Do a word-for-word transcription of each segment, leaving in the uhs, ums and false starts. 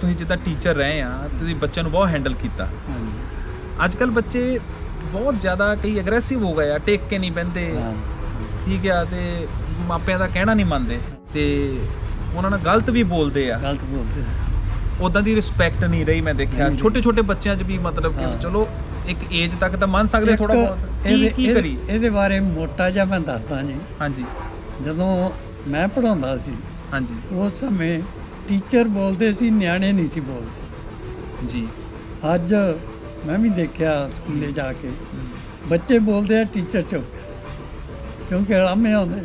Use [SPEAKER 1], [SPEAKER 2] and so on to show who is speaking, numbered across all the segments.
[SPEAKER 1] ਤੁਸੀਂ ਜਿੱਦਾਂ ਟੀਚਰ ਰਹੇ ਆ ਤੁਸੀਂ ਬੱਚਿਆਂ ਨੂੰ ਬਹੁਤ ਹੈਂਡਲ ਕੀਤਾ। ਅੱਜ ਕੱਲ੍ਹ ਬੱਚੇ ਬਹੁਤ ਜ਼ਿਆਦਾ ਕਈ ਅਗਰੈਸਿਵ ਹੋ ਗਏ ਆ, ਟੇਕ ਕੇ ਨਹੀਂ ਬਹਿੰਦੇ, ਠੀਕ ਆ, ਤੇ ਮਾਪਿਆਂ ਦਾ ਕਹਿਣਾ ਨਹੀਂ ਮੰਨਦੇ ਤੇ ਉਹਨਾਂ ਨਾਲ ਗਲਤ ਵੀ ਬੋਲਦੇ ਆ,
[SPEAKER 2] ਗਲਤ ਬੋਲਦੇ
[SPEAKER 1] ਉੱਦਾਂ ਦੀ ਰਿਸਪੈਕਟ ਨਹੀਂ ਰਹੀ। ਮੈਂ ਦੇਖਿਆ ਛੋਟੇ ਛੋਟੇ ਬੱਚਿਆਂ 'ਚ ਵੀ ਮਤਲਬ ਕਿ ਚਲੋ ਇੱਕ ਏਜ ਤੱਕ ਤਾਂ ਮੰਨ ਸਕਦੇ ਥੋੜਾ ਬਹੁਤ, ਕੀ ਕੀ ਕਰੀ
[SPEAKER 2] ਇਹਦੇ ਬਾਰੇ ਮੋਟਾ ਜਿਹਾ ਮੈਂ ਦੱਸਦਾ ਜੀ।
[SPEAKER 1] ਹਾਂਜੀ।
[SPEAKER 2] ਜਦੋਂ ਮੈਂ ਪੜ੍ਹਾਉਂਦਾ ਸੀ, ਹਾਂਜੀ, ਉਸ ਸਮੇਂ ਟੀਚਰ ਬੋਲਦੇ ਸੀ, ਨਿਆਣੇ ਨਹੀਂ ਸੀ ਬੋਲਦੇ ਜੀ। ਅੱਜ ਮੈਂ ਵੀ ਦੇਖਿਆ ਸਕੂਲੇ ਜਾ ਕੇ ਬੱਚੇ ਬੋਲਦੇ ਆ ਟੀਚਰ ਚੁੱਪ, ਕਿਉਂਕਿ ਆਰਾਮੇ ਆਉਂਦੇ।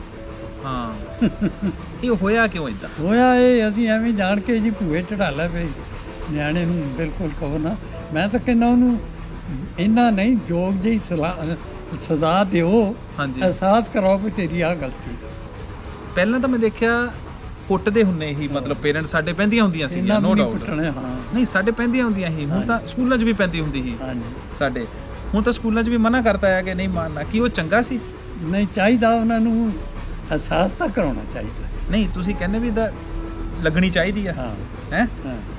[SPEAKER 1] ਹਾਂ ਇਹ ਹੋਇਆ ਕਿਉਂ ਇੱਦਾਂ
[SPEAKER 2] ਹੋਇਆ? ਇਹ ਅਸੀਂ ਐਵੇਂ ਜਾਣ ਕੇ ਜੀ ਭੂਏ ਚੜਾ ਲੈ ਪਏ ਨਿਆਣੇ ਨੂੰ। ਬਿਲਕੁਲ ਕਹੋ ਨਾ, ਮੈਂ ਤਾਂ ਕਹਿੰਦਾ ਉਹਨੂੰ ਇੰਨਾ ਨਹੀਂ ਯੋਗ ਜਿਹੀ ਸਲਾਹ ਸਜ਼ਾ ਦਿਓ, ਅਹਿਸਾਸ ਕਰਾਓ ਕਿ ਤੇਰੀ ਆਹ ਗਲਤੀ।
[SPEAKER 1] ਪਹਿਲਾਂ ਤਾਂ ਮੈਂ ਦੇਖਿਆ ਕੁੱਟਦੇ ਹੁੰਦੇ ਹੀ, ਮਤਲਬ ਪੇਰੈਂਟਸ ਸਾਡੇ ਪੈਂਦੀਆਂ ਹੁੰਦੀਆਂ ਸੀ, ਨੋ ਡਾਊਟ। ਨਹੀਂ ਸਾਡੇ ਪੈਂਦੀਆਂ ਹੁੰਦੀਆਂ ਸੀ, ਹੁਣ ਤਾਂ ਸਕੂਲਾਂ 'ਚ ਵੀ ਪੈਂਦੀ ਹੁੰਦੀ ਸੀ ਸਾਡੇ। ਹੁਣ ਤਾਂ ਸਕੂਲਾਂ 'ਚ ਵੀ ਮਨਾ ਕਰਤਾ ਹੈ ਕਿ ਨਹੀਂ ਮਾਰਨਾ। ਕੀ ਉਹ ਚੰਗਾ ਸੀ?
[SPEAKER 2] ਨਹੀਂ, ਚਾਹੀਦਾ ਉਹਨਾਂ ਨੂੰ ਅਹਿਸਾਸ ਤਾਂ ਕਰਾਉਣਾ ਚਾਹੀਦਾ।
[SPEAKER 1] ਨਹੀਂ ਤੁਸੀਂ ਕਹਿੰਦੇ ਵੀ ਇਹਦਾ ਲੱਗਣੀ ਚਾਹੀਦੀ ਆ ਹੈ,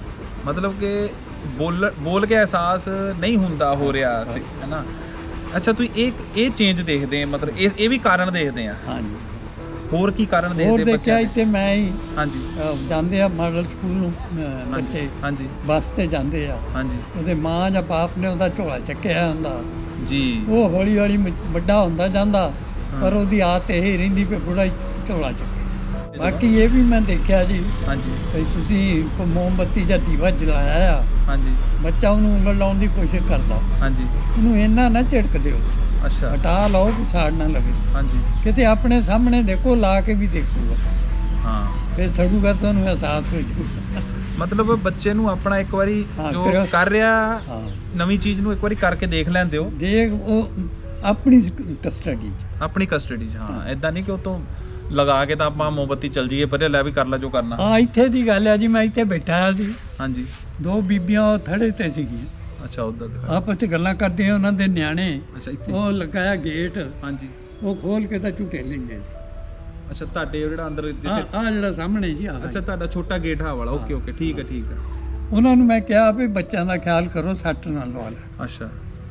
[SPEAKER 1] ਮਤਲਬ ਕਿ ਬੋਲ ਬੋਲ ਕੇ ਅਹਿਸਾਸ ਨਹੀਂ ਹੁੰਦਾ ਹੋ ਰਿਹਾ ਸੀ, ਹੈ ਨਾ। ਅੱਛਾ ਤੁਸੀਂ ਇਹ ਇਹ ਚੇਂਜ ਦੇਖਦੇ ਆ, ਮਤਲਬ ਇਹ ਇਹ ਵੀ ਕਾਰਨ ਦੇਖਦੇ ਆ? ਹਾਂਜੀ। ਹੋਰ ਕੀ ਕਾਰਨ ਦੇਖਦੇ
[SPEAKER 2] ਬੱਚਿਆਂ ਇੱਥੇ? ਮੈਂ ਹੀ
[SPEAKER 1] ਹਾਂਜੀ
[SPEAKER 2] ਜਾਂਦੇ ਆ ਮਾਡਲ ਸਕੂਲ ਨੂੰ ਬੱਚੇ, ਹਾਂਜੀ, ਬੱਸ ਤੇ ਜਾਂਦੇ ਆ। ਹਾਂਜੀ। ਉਹਦੇ ਮਾਂ ਜਾਂ ਬਾਪ ਨੇ ਉਹਦਾ ਝੋਲਾ ਚੱਕਿਆ ਹੁੰਦਾ ਜੀ। ਉਹ ਹੌਲੀ ਹੌਲੀ ਵੱਡਾ ਹੁੰਦਾ ਜਾਂਦਾ, ਪਰ ਉਹਦੀ ਆਦਤ ਇਹ ਰਹਿੰਦੀ ਵੀ ਬੁੜਾ ਝੋਲਾ ਚੱਕੇ। ਬਾਕੀ ਇਹ ਵੀ ਮੈਂ ਦੇਖਿਆ ਜੀ, ਹਾਂਜੀ, ਵੀ ਤੁਸੀਂ ਕੋ ਮੋਮਬੱਤੀ ਜਾਂ ਦੀਵਾ ਜਲਾਇਆ ਆ, ਹਾਂਜੀ, ਬੱਚਾ ਉਹਨੂੰ ਉਂਗਲ ਲਾਉਣ ਦੀ ਕੋਸ਼ਿਸ਼ ਕਰਦਾ, ਹਾਂਜੀ, ਉਹਨੂੰ ਇੰਨਾ ਨਾ ਝਿੜਕ ਦਿਓ। ਅੱਛਾ। ਹਟਾ ਲਓ ਕਿ ਸਾੜ ਨਾ ਲਵੇ। ਹਾਂਜੀ। ਕਿਤੇ ਆਪਣੇ ਸਾਹਮਣੇ ਦੇਖੋ, ਲਾ ਕੇ ਵੀ ਦੇਖੂਗਾ, ਹਾਂ, ਫਿਰ ਸੜੂਗਾ ਤੁਹਾਨੂੰ ਅਹਿਸਾਸ ਹੋ ਜਾਊਗਾ।
[SPEAKER 1] ਮਤਲਬ ਬੱਚੇ ਨੂੰ ਆਪਣਾ ਇੱਕ ਵਾਰੀ ਜੋ ਕਰ ਰਿਹਾ ਨਵੀਂ ਚੀਜ਼ ਨੂੰ ਇੱਕ ਵਾਰੀ ਕਰਕੇ ਦੇਖ ਲੈਣ ਦਿਓ। ਦੇਖ, ਉਹ ਆਪਣੀ ਕਸਟਡੀ 'ਚ, ਆਪਣੀ ਕਸਟਡੀ 'ਚ। ਹਾਂ, ਇੱਦਾਂ ਨਹੀਂ ਕਿ ਉਹ ਤੋਂ ਲਗਾ ਕੇ ਤਾਂ ਆਪਾਂ ਮੋਮਬੱਤੀ ਚੱਲ ਜਾਈਏ ਪਰ ਲੈ ਵੀ ਕਰ ਲੈ ਜੋ ਕਰਨਾ। ਹਾਂ, ਇੱਥੇ ਦੀ ਗੱਲ ਹੈ ਜੀ। ਮੈਂ ਇੱਥੇ ਬੈਠਾ ਸੀ, ਹਾਂਜੀ, ਦੋ ਬੀਬੀਆਂ ਉਹ ਥੜੇ ਤੇ ਸੀਗੀਆਂ। ਅੱਛਾ। ਉੱਧਰ ਆਪਸ 'ਚ ਗੱਲਾਂ ਕਰਦੀਆਂ, ਉਹਨਾਂ ਦੇ ਨਿਆਣੇ। ਅੱਛਾ। ਉਹ ਲਗਾਇਆ ਗੇਟ, ਹਾਂਜੀ, ਉਹ ਖੋਲ ਕੇ ਤਾਂ ਝੂਟੇ ਲੈਂਦੇ ਸੀ। ਅੱਛਾ। ਤੁਹਾਡੇ ਜਿਹੜਾ ਅੰਦਰ ਆਹ ਜਿਹੜਾ ਸਾਹਮਣੇ ਜੀ, ਅੱਛਾ, ਤੁਹਾਡਾ ਛੋਟਾ ਗੇਟ ਆ ਵਾਲਾ। ਓਕੇ ਓਕੇ, ਠੀਕ ਹੈ ਠੀਕ ਹੈ। ਉਹਨਾਂ ਨੂੰ ਮੈਂ ਕਿਹਾ ਵੀ ਬੱਚਿਆਂ ਦਾ ਖਿਆਲ ਕਰੋ, ਸੱਟ ਨਾ ਲਵਾ ਲੈ। ਅੱਛਾ।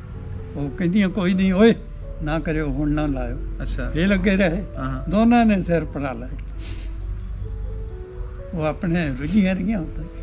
[SPEAKER 1] ਉਹ ਕਹਿੰਦੀਆਂ ਕੋਈ ਨਹੀਂ ਓਏ, ਨਾ ਕਰਿਓ, ਹੁਣ ਨਾ ਲਾਇਓ। ਅੱਛਾ। ਇਹ ਲੱਗੇ ਰਹੇ, ਦੋਨਾਂ ਨੇ ਸਿਰ ਪੜਾ ਲਿਆ। ਉਹ ਆਪਣੇ ਰੁੱਝੀਆਂ ਰਹੀਆਂ ਹੁੰਦਾ।